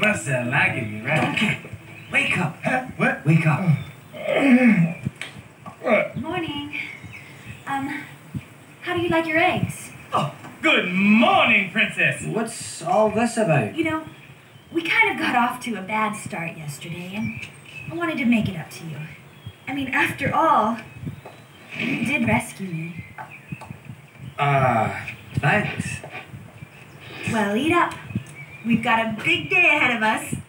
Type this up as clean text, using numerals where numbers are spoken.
must have lagging me, right? Okay, wake up. Huh? What? Wake up. Morning. How do you like your eggs? Oh, good morning, Princess. What's all this about? You know, we kind of got off to a bad start yesterday, and I wanted to make it up to you. I mean, after all, you did rescue me. Thanks. Well, eat up. We've got a big day ahead of us.